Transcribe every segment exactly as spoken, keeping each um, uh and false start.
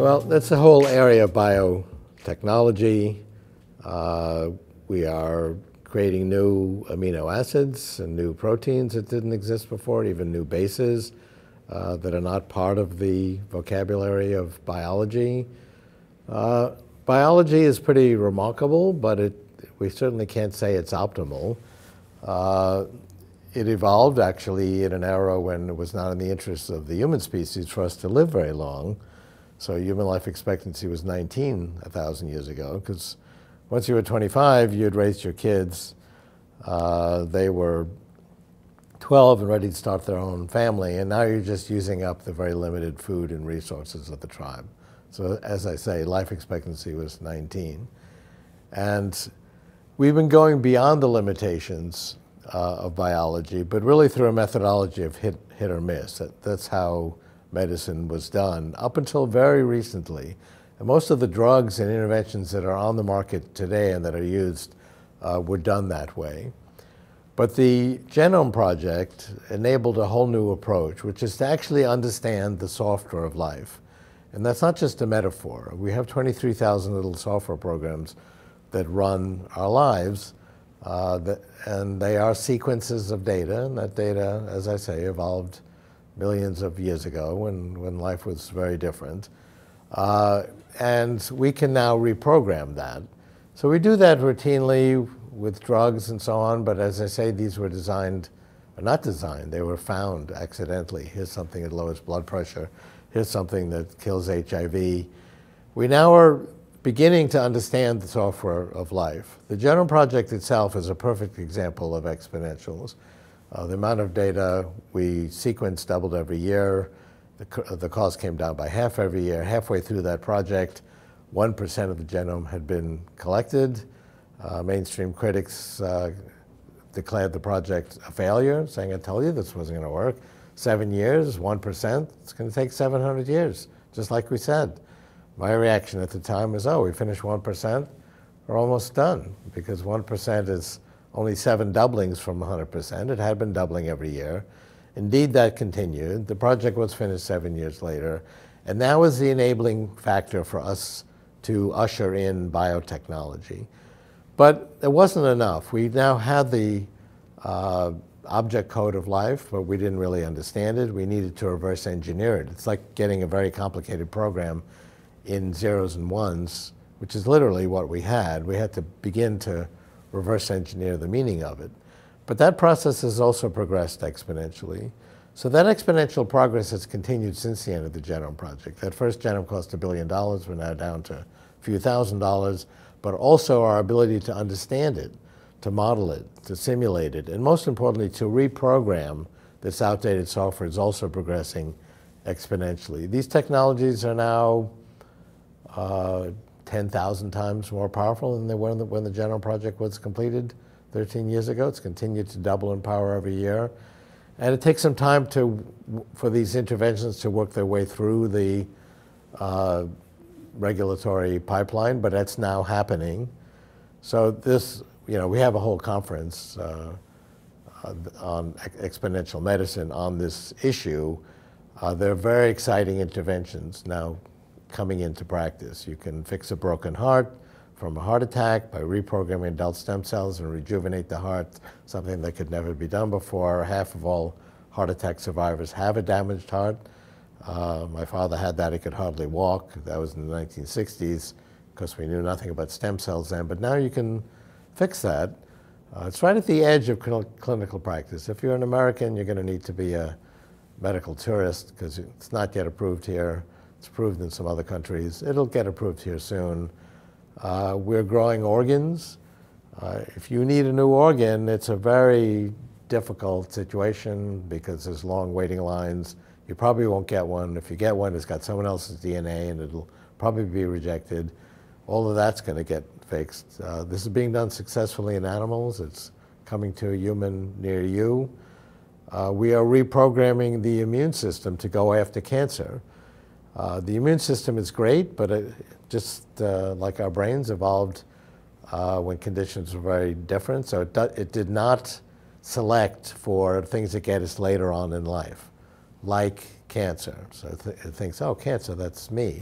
Well, that's the whole area of biotechnology. Uh, we are creating new amino acids and new proteins that didn't exist before, even new bases uh, that are not part of the vocabulary of biology. Uh, biology is pretty remarkable, but it, we certainly can't say it's optimal. Uh, it evolved actually in an era when it was not in the interests of the human species for us to live very long. So human life expectancy was nineteen a thousand years ago, because once you were twenty-five, you had raised your kids. Uh, they were twelve and ready to start their own family, and now you're just using up the very limited food and resources of the tribe. So as I say, life expectancy was nineteen. And we've been going beyond the limitations uh, of biology, but really through a methodology of hit, hit or miss. That, that's how medicine was done up until very recently. And most of the drugs and interventions that are on the market today and that are used uh, were done that way. But the Genome Project enabled a whole new approach, which is to actually understand the software of life. And that's not just a metaphor. We have twenty-three thousand little software programs that run our lives, uh, that, and they are sequences of data, and that data, as I say, evolved millions of years ago when, when life was very different. Uh, and we can now reprogram that. So we do that routinely with drugs and so on, but as I say, these were designed, or not designed, they were found accidentally. Here's something that lowers blood pressure. Here's something that kills H I V. We now are beginning to understand the software of life. The Genome Project itself is a perfect example of exponentials. Uh, the amount of data we sequence doubled every year. The, the cost came down by half every year. Halfway through that project, one percent of the genome had been collected. Uh, mainstream critics uh, declared the project a failure, saying, I told you this wasn't going to work. Seven years, one percent, it's going to take seven hundred years, just like we said. My reaction at the time was, oh, we finished one percent, we're almost done, because one percent is only seven doublings from one hundred percent. It had been doubling every year. Indeed, that continued. The project was finished seven years later, and that was the enabling factor for us to usher in biotechnology. But it wasn't enough. We now had the uh, object code of life, but we didn't really understand it. We needed to reverse engineer it. It's like getting a very complicated program in zeros and ones, which is literally what we had. We had to begin to reverse engineer the meaning of it. But that process has also progressed exponentially. So that exponential progress has continued since the end of the Genome Project. That first genome cost a billion dollars. We're now down to a few thousand dollars, but also our ability to understand it, to model it, to simulate it, and most importantly, to reprogram this outdated software is also progressing exponentially. These technologies are now uh, ten thousand times more powerful than they were when the, when the Genome Project was completed thirteen years ago. It's continued to double in power every year. And it takes some time to, for these interventions to work their way through the uh, regulatory pipeline, but that's now happening. So this, you know, we have a whole conference uh, on exponential medicine on this issue. Uh, they're very exciting interventions now coming into practice. You can fix a broken heart from a heart attack by reprogramming adult stem cells and rejuvenate the heart, something that could never be done before. Half of all heart attack survivors have a damaged heart. Uh, my father had that, he could hardly walk. That was in the nineteen sixties, because we knew nothing about stem cells then, but now you can fix that. Uh, it's right at the edge of cl clinical practice. If you're an American, you're gonna need to be a medical tourist, because it's not yet approved here. It's approved in some other countries. It'll get approved here soon. Uh, we're growing organs. Uh, if you need a new organ, it's a very difficult situation because there's long waiting lines. You probably won't get one. If you get one, it's got someone else's D N A and it'll probably be rejected. All of that's going to get fixed. Uh, this is being done successfully in animals. It's coming to a human near you. Uh, we are reprogramming the immune system to go after cancer. Uh, the immune system is great, but it, just uh, like our brains evolved uh, when conditions were very different. So it, do, it did not select for things that get us later on in life, like cancer. So it, th it thinks, oh, cancer, that's me.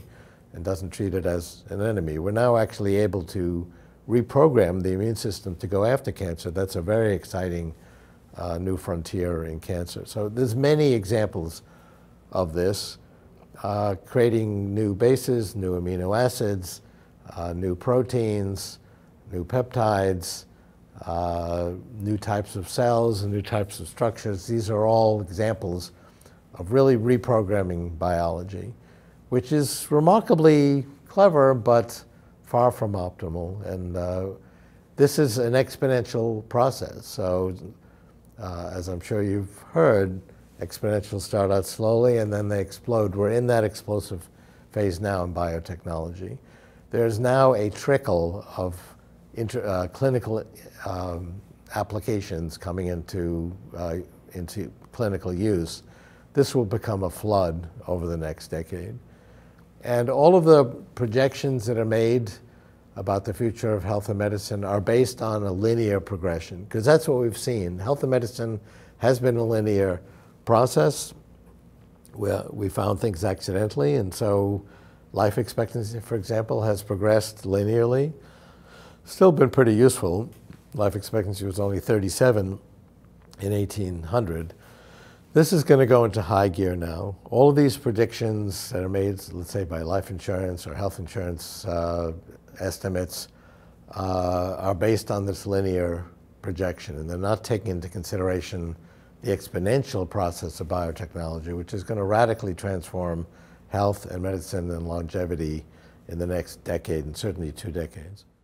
and doesn't treat it as an enemy. We're now actually able to reprogram the immune system to go after cancer. That's a very exciting uh, new frontier in cancer. So there's many examples of this, uh, creating new bases, new amino acids, uh, new proteins, new peptides, uh, new types of cells and new types of structures. These are all examples of really reprogramming biology, which is remarkably clever, but far from optimal. And uh, this is an exponential process. So uh, as I'm sure you've heard, exponentials start out slowly and then they explode. We're in that explosive phase now in biotechnology. There's now a trickle of inter, uh, clinical um, applications coming into, uh, into clinical use. This will become a flood over the next decade. And all of the projections that are made about the future of health and medicine are based on a linear progression, because that's what we've seen. Health and medicine has been a linear process. We, we found things accidentally, and so life expectancy, for example, has progressed linearly. Still been pretty useful. Life expectancy was only thirty-seven in eighteen hundred. This is going to go into high gear now. All of these predictions that are made, let's say by life insurance or health insurance uh, estimates, uh, are based on this linear projection, and they're not taking into consideration the exponential process of biotechnology, which is going to radically transform health and medicine and longevity in the next decade, and certainly two decades.